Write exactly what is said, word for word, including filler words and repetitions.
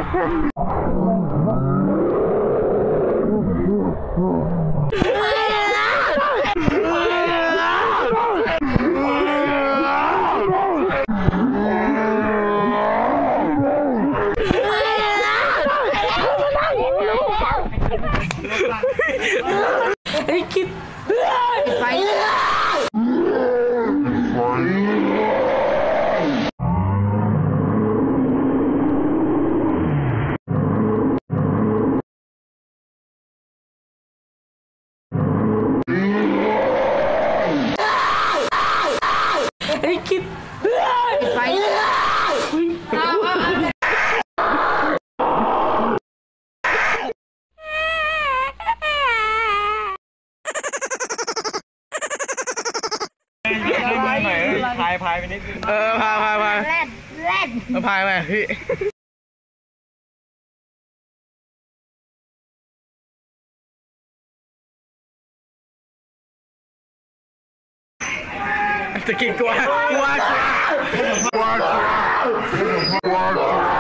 ไอ้คิดไฟไอ้คิดไฟพายพายไปนิดนึงเออพายพายพายเล่นเล่นพายไปพี่จะกินกลัวกลัวกลัวกลัว